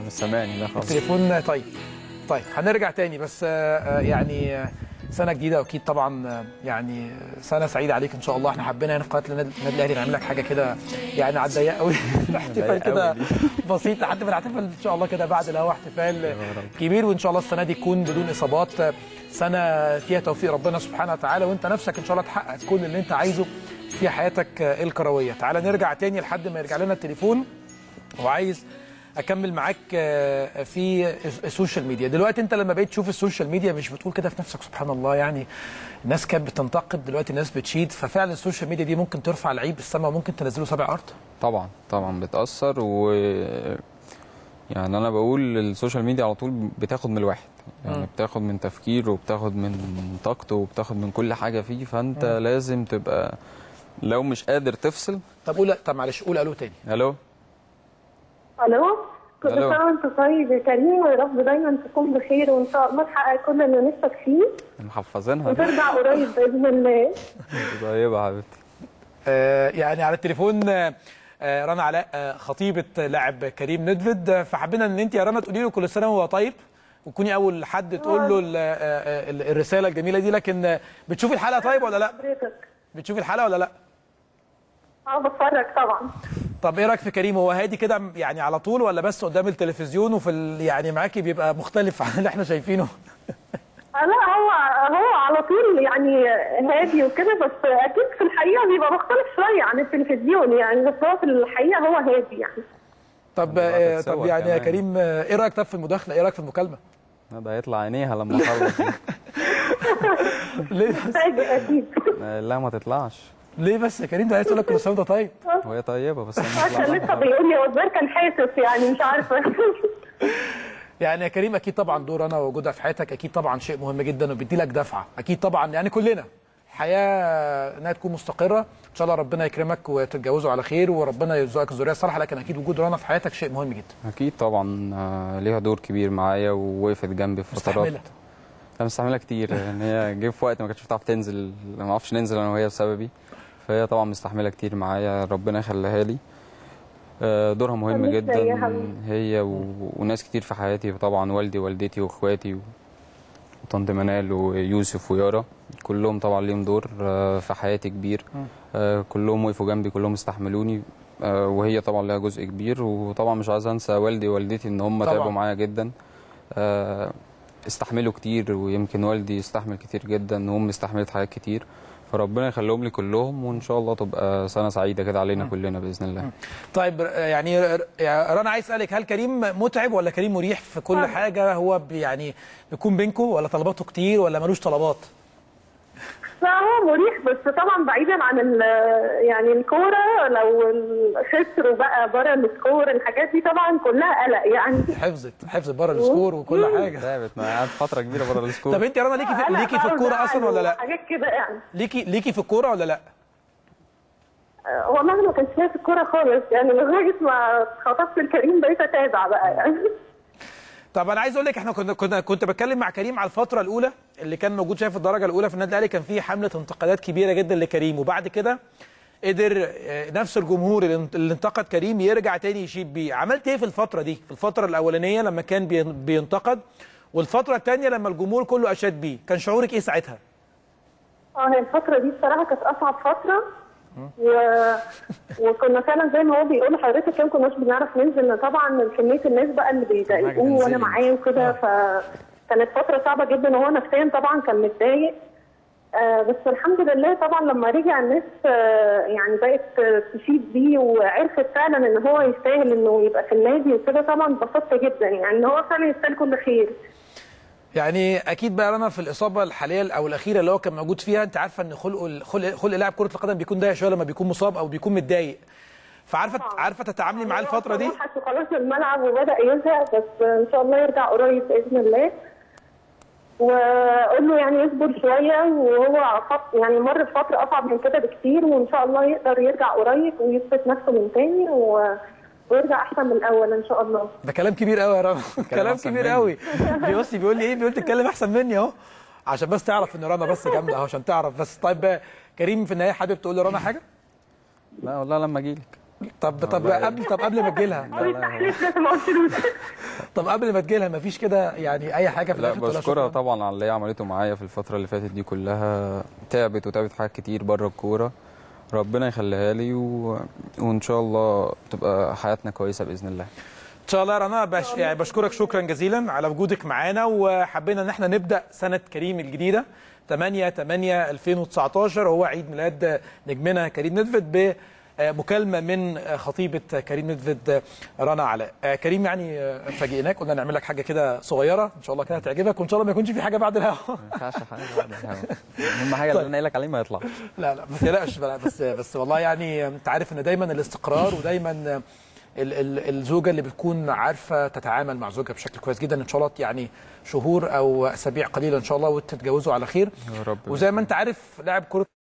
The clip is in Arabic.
مش سامعني لا خالص. التليفون طيب هنرجع تاني بس يعني سنه جديده واكيد طبعا يعني سنه سعيده عليك ان شاء الله. احنا حبينا هنا في قناه النادي الاهلي نعمل لك حاجه كده يعني على الضيق قوي احتفال كده بسيط لحد ما نحتفل ان شاء الله كده بعد الهوا احتفال كبير، وان شاء الله السنه دي تكون بدون اصابات، سنه فيها توفيق ربنا سبحانه وتعالى، وانت نفسك ان شاء الله تحقق كل اللي انت عايزه في حياتك الكرويه. تعالى نرجع تاني لحد ما يرجع لنا التليفون، وعايز اكمل معاك في السوشيال ميديا. دلوقتي انت لما بقيت تشوف السوشيال ميديا مش بتقول كده في نفسك سبحان الله؟ يعني الناس كانت بتنتقد، دلوقتي الناس بتشيد، ففعلا السوشيال ميديا دي ممكن ترفع لعيب السما وممكن تنزله 7 ارض. طبعا بتاثر، و يعني انا بقول السوشيال ميديا على طول بتاخد من الواحد، يعني بتاخد من تفكيره وبتاخد من طاقته وبتاخد من كل حاجه فيه، فانت لازم تبقى لو مش قادر تفصل. طب معلش قول الو تاني. الو كل سنه وانت طيب يا كريم، ويا رب دايما تكون بخير، وان شاء الله تحقق كل اللي نفسك فيه محفظينها وترجع قريب باذن الله. طيبه يا حبيبتي. يعني على التليفون رنا علاء خطيبه لاعب كريم ندفد، فحبينا ان انت يا رنا تقولي له كل سنه وهو طيب، وتكوني اول حد تقول له الرساله الجميله دي. لكن بتشوفي الحلقه طيب ولا لا؟ بتشوفي الحلقه ولا لا؟ بتفرج طبعا. طب ايه رايك في كريم؟ هو هادي كده يعني على طول، ولا بس قدام التلفزيون وفي يعني معاكي بيبقى مختلف عن اللي احنا شايفينه؟ لا هو على طول يعني هادي وكده، بس اكيد في الحقيقه بيبقى مختلف شويه عن التلفزيون يعني، بس هو في الحقيقه هو هادي يعني. طب يعني يا كريم ايه رايك طب في المداخله؟ ايه رايك في المكالمه؟ ده هيطلع عينيها لما اخلص. ليه؟ اكيد. لا ما تطلعش. ليه بس يا كريم؟ ده عايز يقول لك كل سنه وانت طيب. وهي طيبه بس عشان لسه بيقول لي وزير كان حاسس يعني مش عارفه. يعني يا كريم اكيد طبعا دور انا وجودها في حياتك اكيد طبعا شيء مهم جدا وبيدي لك دفعه، اكيد طبعا يعني كلنا الحياه انها تكون مستقره ان شاء الله، ربنا يكرمك وتتجوزوا على خير وربنا يرزقك الذريه الصالحه، لكن اكيد وجود رنا في حياتك شيء مهم جدا. اكيد طبعا ليها دور كبير معايا ووقفت جنبي في فترات. مستحمله كتير يعني، هي جه في وقت ما كانتش بتعرف تنزل، ما اعرفش ننزل انا وهي بسببي، فهي طبعا مستحمله كتير معايا، ربنا يخليها لي. دورها مهم جدا هي وناس كتير في حياتي طبعا، والدي ووالدتي واخواتي وطنط منال ويوسف ويارا، كلهم طبعا ليهم دور في حياتي كبير. كلهم وقفوا جنبي، كلهم استحملوني، وهي طبعا لها جزء كبير. وطبعا مش عايز انسى والدي ووالدتي ان هم تعبوا معايا جدا، استحملوا كتير، ويمكن والدي استحمل كتير جدا وامي استحملت حاجات كتير، فربنا يخليهم لي كلهم، وان شاء الله تبقى سنه سعيده كده علينا كلنا باذن الله. طيب يعني رنا عايز اسالك، هل كريم متعب ولا كريم مريح في كل حاجه؟ هو يعني بيكون بينكم ولا طلباته كتير ولا ملوش طلبات؟ لا هو مريح، بس طبعا بعيدا عن يعني الكوره، لو خسروا بقى بره السكور الحاجات دي طبعا كلها قلق يعني. حفظت بره السكور وكل حاجه. تعبت قعدت فتره كبيره بره السكور. طب انت يا رنا ليكي في الكوره اصلا ولا لا؟ حاجات كده يعني. ليكي في الكوره ولا لا؟ والله ما كانش ليا في الكوره خالص يعني، لغايه ما خطبت الكريم بقيت اتابع بقى يعني. طب انا عايز اقول لك، احنا كنت بتكلم مع كريم على الفتره الاولى اللي كان موجود فيها في الدرجه الاولى في النادي الاهلي، كان في حمله انتقادات كبيره جدا لكريم، وبعد كده قدر نفس الجمهور اللي انتقد كريم يرجع تاني يشيد بيه. عملت ايه في الفتره دي؟ في الفتره الاولانيه لما كان بينتقد، والفتره الثانيه لما الجمهور كله اشاد بيه، كان شعورك ايه ساعتها؟ هي الفتره دي الصراحه كانت اصعب فتره، وكنا فعلا زي ما هو بيقول لحضرتك ما كناش بنعرف ننزل، طبعا كميه الناس بقى اللي بيضايقوه وانا معاه وكده، فكانت فتره صعبه جدا، وهو نفسيا طبعا كان متضايق. بس الحمد لله طبعا لما رجع الناس يعني بقت تشيد بيه، وعرفت فعلا ان هو يستاهل انه يبقى في النادي وكده، طبعا انبسطت جدا يعني ان هو فعلا يستاهل كل خير. يعني اكيد بقى رنا في الاصابه الحاليه او الاخيره اللي هو كان موجود فيها، انت عارفه ان خلق لاعب كره القدم بيكون ضيق شويه لما بيكون مصاب او بيكون متضايق، عارفه تتعاملي معاه الفتره دي؟ حتى خلاص الملعب وبدا يزهق، بس ان شاء الله يرجع قريب باذن الله، واقول له يعني يصبر شويه، وهو يعني مر بفتره اصعب من كده بكتير، وان شاء الله يقدر يرجع قريب ويثبت نفسه من تاني ويرجع احسن من الاول ان شاء الله. ده كلام كبير قوي يا رنا، كلام كبير قوي. بيقول لي ايه؟ بيقول تتكلم احسن مني اهو، عشان بس تعرف ان رنا بس جامده اهو، عشان تعرف بس. طيب كريم في النهايه حابب تقول لرنا حاجه؟ لا والله لما اجي لك طب قبل ما تجي لها طب قبل ما تجي لها مفيش كده يعني اي حاجه في لا الاخر؟ بشكرها طبعا على اللي هي عملته معايا في الفتره اللي فاتت دي كلها. تعبت حاجات كتير بره الكوره، ربنا يخليها لي وان شاء الله تبقى حياتنا كويسه باذن الله. ان شاء الله يا رنا. يعني بشكرك شكرا جزيلا على وجودك معانا، وحبينا ان احنا نبدا سنه كريم الجديده 8/8/2019 هو عيد ميلاد نجمنا كريم ندفد بمكالمه من خطيبه كريم ندفد رنا علاء. كريم يعني فاجئناك، قلنا نعمل لك حاجه كده صغيره ان شاء الله كده تعجبك، وان شاء الله ما يكونش في حاجه بعد الهوا. ما ينفعش حاجه بعد الهوا، اهم حاجه اللي انا قايل لك عليه ما يطلعش. لا ما تقلقش بس والله يعني انت عارف ان دايما الاستقرار ودايما الزوجه اللي بتكون عارفه تتعامل مع زوجها بشكل كويس جدا ان شاء الله، يعني شهور او اسابيع قليله ان شاء الله وتتجوزوا على خير. يا رب. وزي ما انت عارف لاعب كره